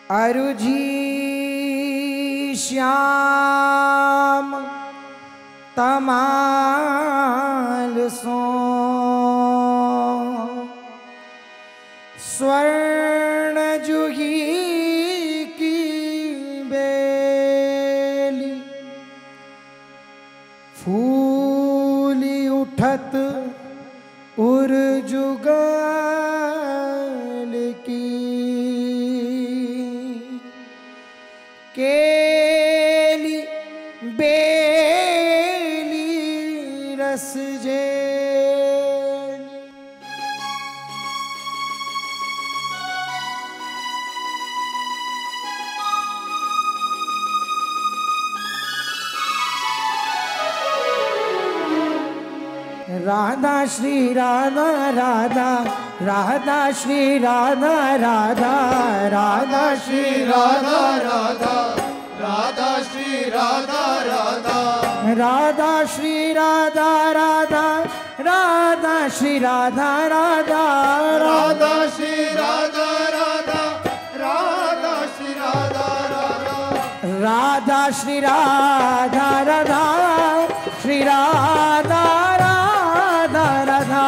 अरुझी श्याम तमाल सो स्वर्ण जुगी की बेली फूली उठत उर्जुगल की केली बेली रस जे राधा श्री राधा राधा राधा श्री राधा राधा राधा श्री राधा राधा राधा श्री राधा राधा राधा श्री राधा राधा राधा श्री राधा राधा राधा श्री राधा राधा राधा श्री राधा राधा राधा श्री राधा राधा श्री राधा राधा राधा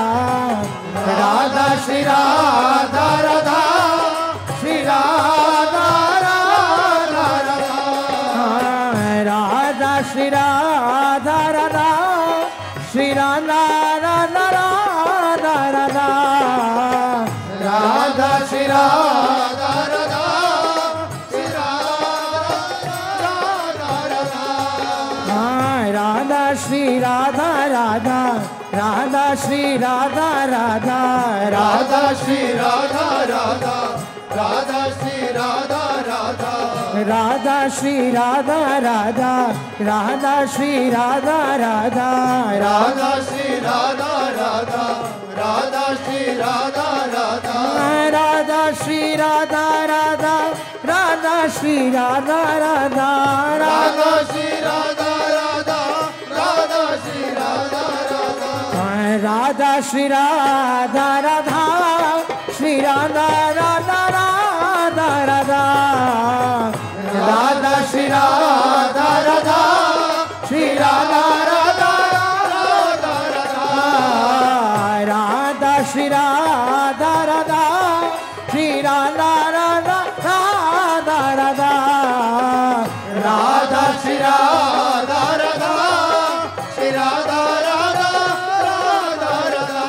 राधा श्री राधा राधा श्री राधा राधा राधा राधा श्री राधा राधा श्री राधा राधा राधा राधा राधा श्री राधा राधा श्री राधा श्री राधा राधा राधा श्री राधा राधा राधा श्री राधा राधा राधा श्री राधा राधा राधा श्री राधा राधा राधा श्री राधा राधा राधा श्री राधा राधा राधा श्री राधा राधा राधा श्री राधा राधा राधा श्री राधा राधा राधा श्री राधा राधा राधा श्री राधा राधा राधा श्री राधा राधा श्री राधा राधा राधा राधा राधा श्री राधा राधा श्री राधा राधा राधा राधा श्री राधा राधा श्री राधा राधा राधा राधा राधा श्री राधा राधा श्री राधा राधा राधा राधा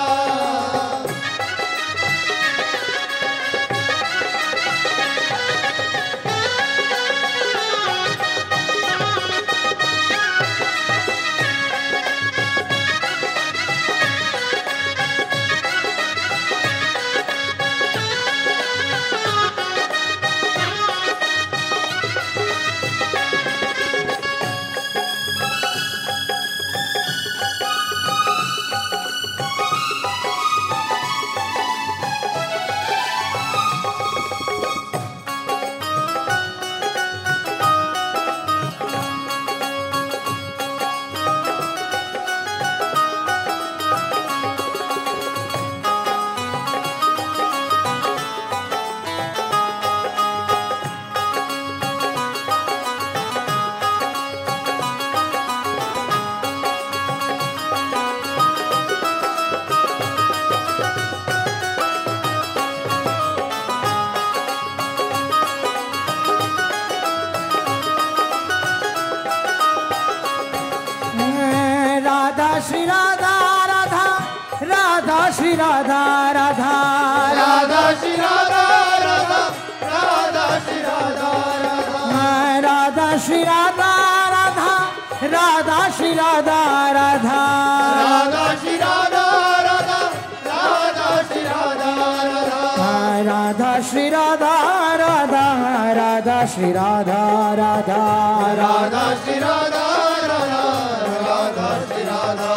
श्री राधा राधा राधा श्री राधा राधा राधा श्री राधा राधा राधा श्री राधा राधा राधा श्री राधा राधा राधा श्री राधा राधा राधा श्री राधा राधा राधा श्री राधा राधा राधा श्री राधा राधा राधा श्री राधा राधा राधा श्री राधा राधा राधा श्री राधा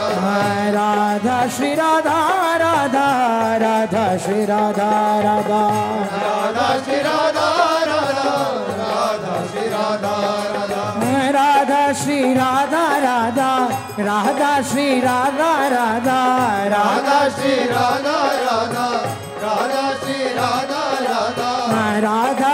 राधा श्री राधा राधा राधा श्री राधा राधा राधा श्री राधा राधा राधा श्री राधा राधा राधा श्री राधा राधा राधा श्री राधा राधा राधा श्री राधा राधा राधा श्री राधा राधा राधा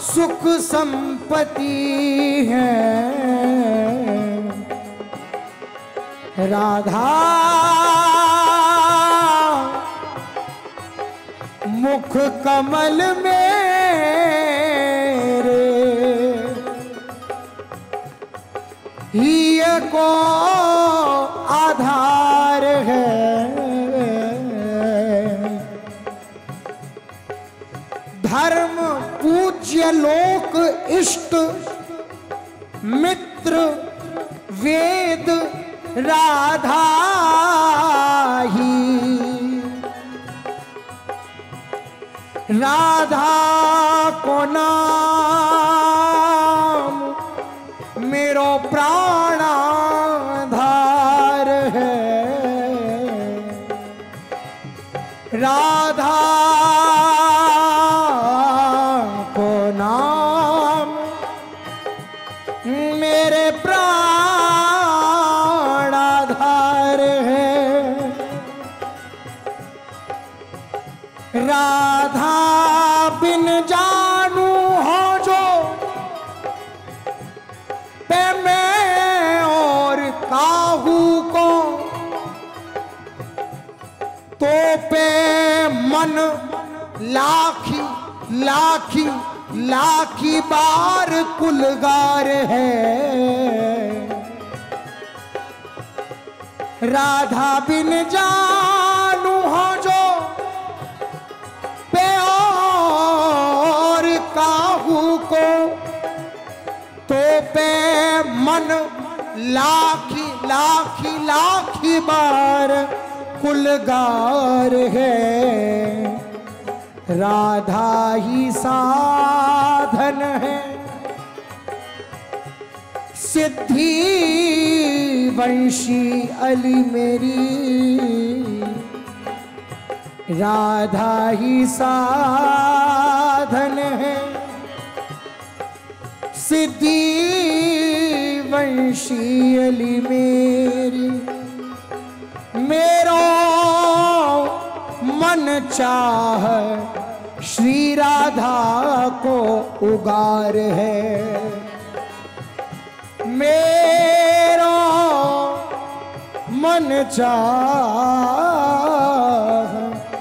सुख संपत्ति है। राधा मुख कमल मेरे ही को आधार है। धर्म पूज्य लोक इष्ट मित्र वेद राधा ही। राधा को नाम मेरो प्राणाधार है। राधा को नाम मेरे प्राणाधार है। राधा बिन जानू हो जो पे मैं और काहू को तो पे मन लाखी लाखी लाखी बार कुलगार है। राधा बिन जानू हो जो पे और काहू को तो पे मन लाखी लाखी लाखी बार कुलगार है। राधा ही साधन है सिद्धि वंशी अली मेरी। राधा ही साधन है सिद्धि वंशी अली मेरी। मेरो मन चाह श्री राधा को उगार है। मेरो मन चाह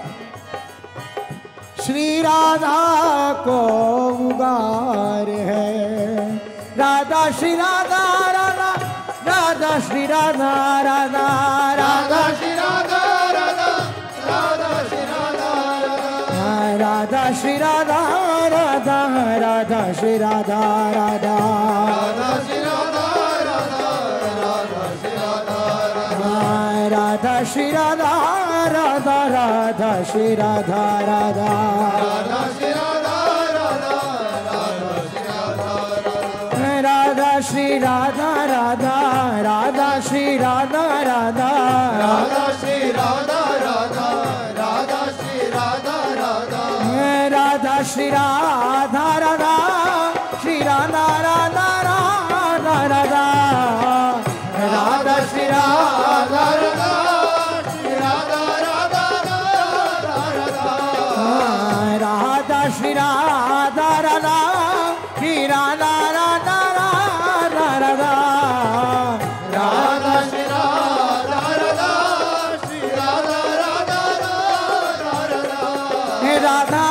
श्री राधा को उगार है। राधा श्री राधा राधा राधा श्री राधा राधा राधा श्री राधा राधा राधा श्री राधा राधा श्री राधा राधा राधा श्री राधा राधा राधा श्री राधा राधा राधा श्री राधा राधा श्री राधा राधा राधा श्री राधा राधा राधा श्री राधा राधा राधा श्री राधा राधा श्री राधा राधा राधा श्री राधा राधा राधा श्री राधा राधा राधा श्री राधा राधा राधा श्री राधा राधा श्री राधा राधा राधा राधा राधा श्री राधा राधा श्री राधा राधा राधा राधा श्री राधा राधा श्री राधा राधा राधा राधा राधा श्री राधा राधा श्री राधा राधा राधा राधा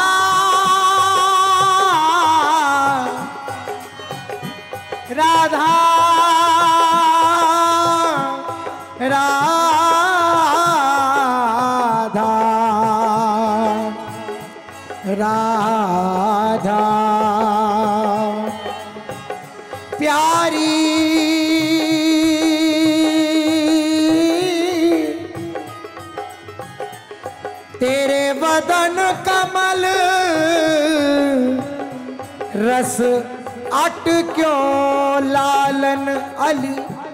राधा राधा राधा प्यारी तेरे वदन कमल रस अट क्यों लालन अली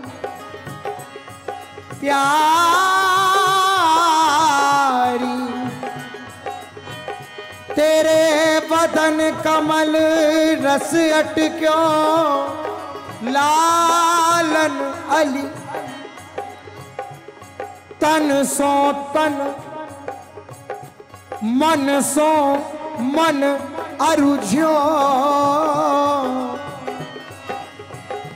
प्यारी तेरे वदन कमल रस अट क्यों लालन अली तन सो तन मन सो मन अरुझ्यो